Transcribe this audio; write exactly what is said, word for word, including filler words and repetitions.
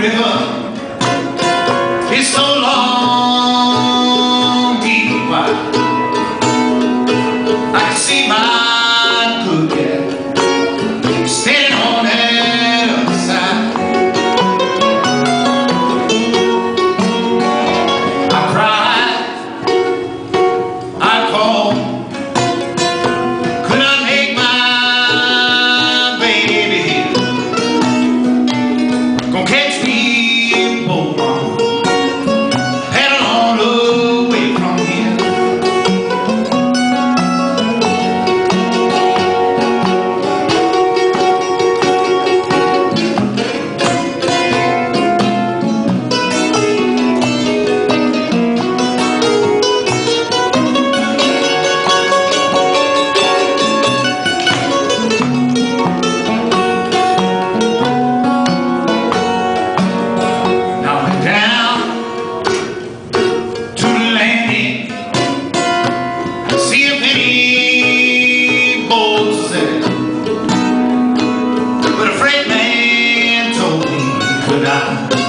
river is so long, deep and wide. I can see my good gal standing on that other side. I cried, I called, could I make my baby here? Gonna catch me in boat, mama, paddle on away from here. But a freight man told me, could I